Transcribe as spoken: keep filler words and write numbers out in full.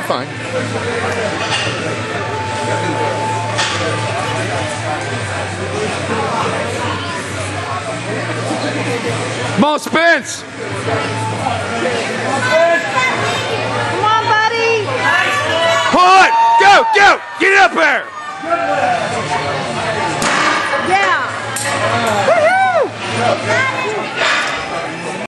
fine. Come on, Spence! Come on, buddy! Pull it! Go! Go! Get it up there! Yeah! Woohoo!